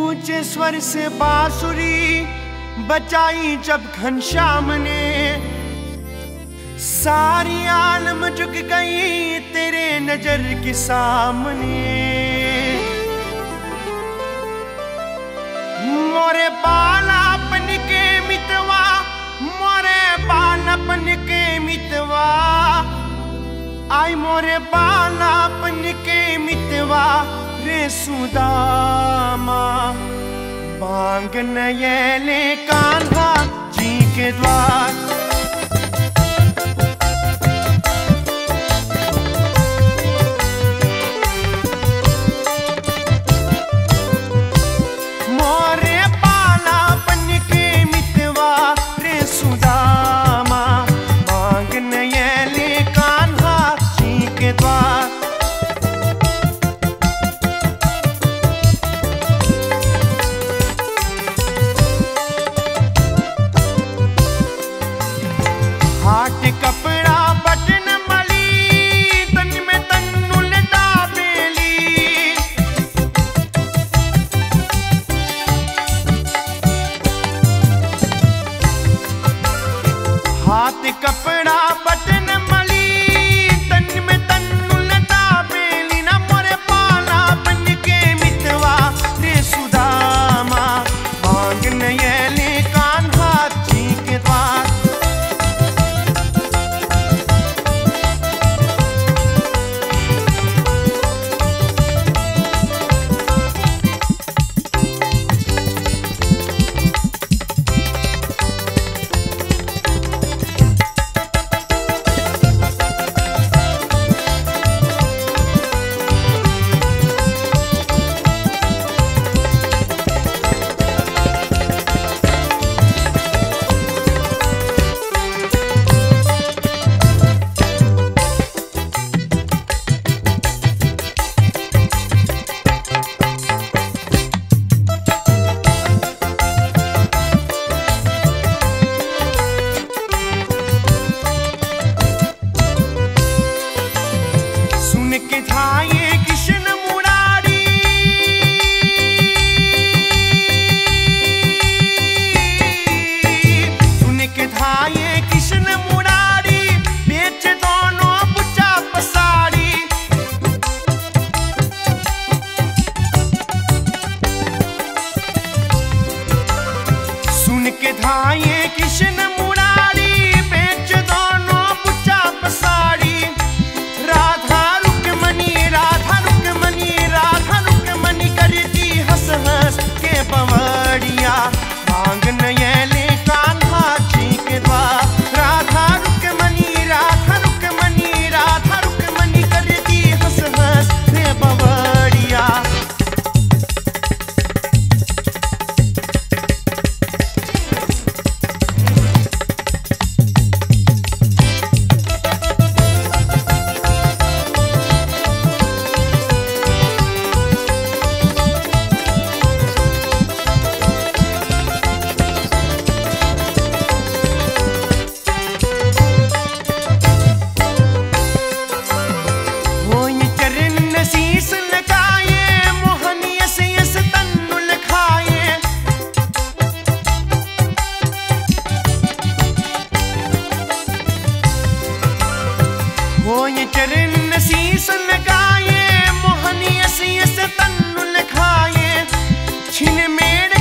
ऊंचे स्वर से बांसुरी बजाई जब घनश्याम ने, सारी आलम झुक गई तेरे नजर के सामने। मोरे बालापन के मितवा, मोरे बालापन के मितवा, आई मोरे बालापन के मितवा रे सुदामा। बांग नयले कान्हा जी के द्वार, मोरे बालापन के मितवा रे सुदामा। बांग नयले कान्हा जी के द्वार, हाट कपड़ा बटन मली, तन में तन्नुल डाबेली। हाथ कपड़ा बटन मली, तन में तन्नुल डाबेली। ना मोरे बालापन के मितवा रे सुदामा। बांग नयले कान्हा जी के द्वार, के धाये कृष्ण मुरारी, सुन के धाये कृष्ण मुरारी, बेच दोनों बुचा पसारी। सुन के धाये कृष्ण मुरारी, बेच दोनों बुचा पसारी। राधा रुक्मणी, राधा रुक्मणी, राधा रुक्मणी करती हंस हंस के बवड़िया। बांग नयले कान्हा जी के द्वार, राधा रुक्मणी, राधा रुक्मणी, राधा रुक्मणी करती हंस हंस के बवड़िया। शीस लगाए मोहनी ऐसे ऐसे तन्नुल खाए। हो ये चरण शीस लगाए मोहनी ऐसे ऐसे तन्नुल खाए। छिन मेरे